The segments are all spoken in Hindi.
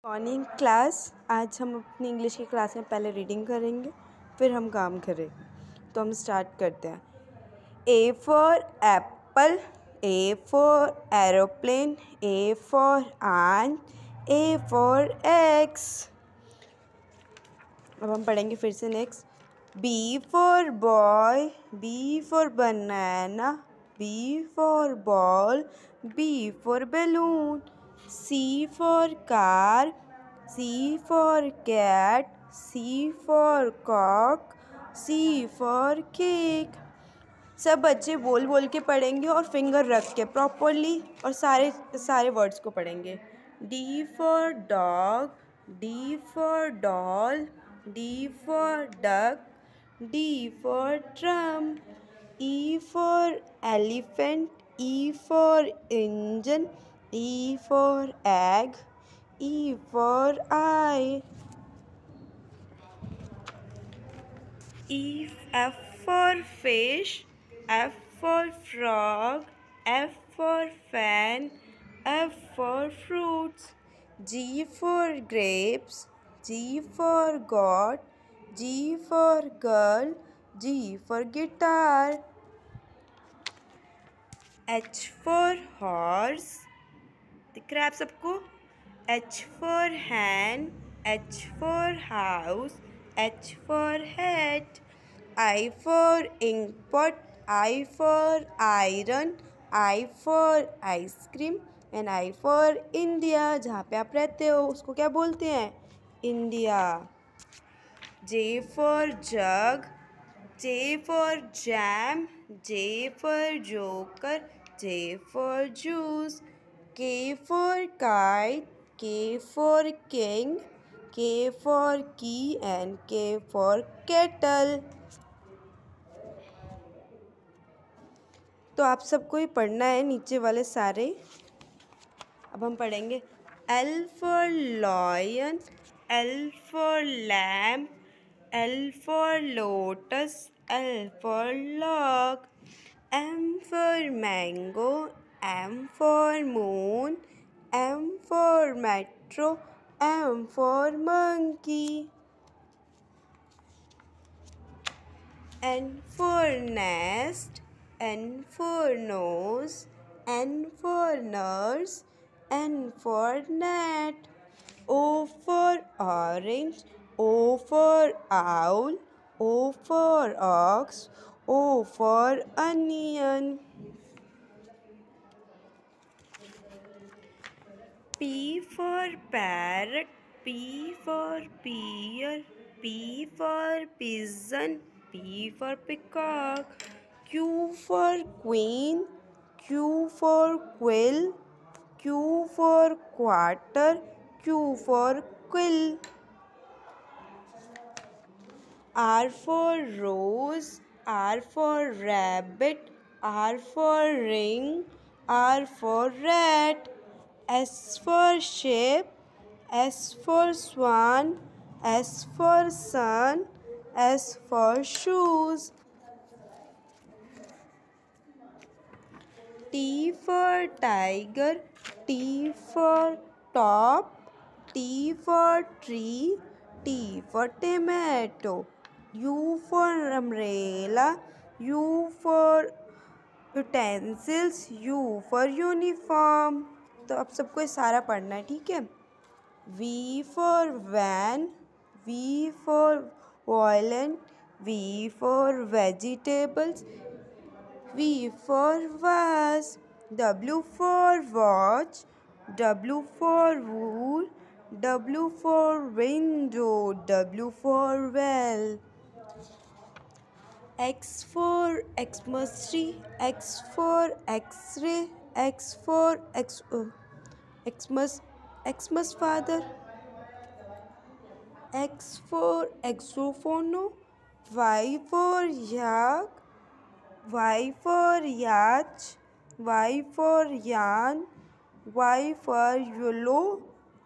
Morning class. आज हम अपनी इंग्लिश की क्लास में पहले रीडिंग करेंगे, फिर हम काम करेंगे। तो हम स्टार्ट करते हैं। A for apple, A for aeroplane, A for ant, A for X. अब हम पढ़ेंगे फिर से next. B for boy, B for banana, B for ball, B for balloon. C for car, C for cat, C for cock, C for cake। सब बच्चे बोल बोल के पढ़ेंगे और फिंगर रख के प्रॉपरली और सारे वर्ड्स को पढ़ेंगे। D for dog, D for doll, D for duck, D for drum, E for elephant, E for engine, E for egg, E for eye. F for fish, F for frog, F for fan, F for fruits. G for grapes, G for goat, G for girl, G for guitar. H for horse, दिख रहा है आप सबको? H for hand, H for house, H for hat. I for ink pot, I for iron, I for ice cream and I for India. जहाँ पे आप रहते हो उसको क्या बोलते हैं? India. J for jug, J for jam, J for joker, J for juice. K for kite, K for king, K for key and K for kettle. तो आप सबको ही पढ़ना है नीचे वाले सारे। अब हम पढ़ेंगे L for lion, L for lamb, L for lotus, L for log. M for mango, M for moon, M for metro, M for monkey. N for nest, N for nose, N for nurse, N for net. O for orange, O for owl, O for ox, O for onion. P for parrot, P for pear, P for pigeon, P for peacock. Q for queen, Q for quill, Q for quarter, Q for quill. R for rose, R for rabbit, R for ring, R for rat. S for sheep, S for swan, S for sun, S for shoes. T for tiger, T for top, T for tree, T for tomato. U for umbrella, U for utensils, U for uniform. तो आप सबको ये सारा पढ़ना है, ठीक है? V for van, V for violin, V for vegetables, V for vase. W for watch, W for wool, W for window, W for well. X for Xmas tree, X for X-ray, X for Xmas father. X for xophono, Y for yak, Y for yacht, Y for yarn, Y for yellow.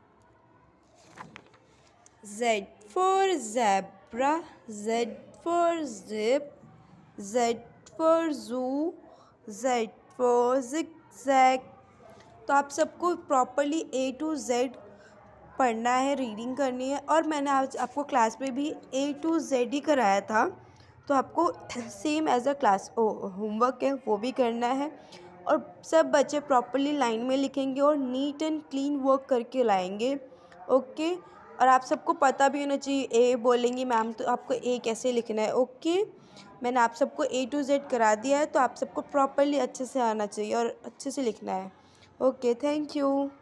Z for zebra, Z for zip, Z for zoo, Z for zigzag. तो आप सबको प्रॉपरली A to Z पढ़ना है, रीडिंग करनी है। और मैंने आज आपको क्लास में भी A to Z ही कराया था, तो आपको same as a class homework है वो भी करना है। और सब बच्चे प्रॉपरली लाइन में लिखेंगे और नीट एंड क्लीन वर्क करके लाएंगे। ओके, और आप सबको पता भी होना चाहिए, ए बोलेंगी मैम तो आपको ए कैसे लिखना है। ओके, मैंने आप सबको A to Z करा दिया है, तो आप सबको प्रॉपरली अच्छे से आना चाहिए और अच्छे से लिखना है। Okay, thank you.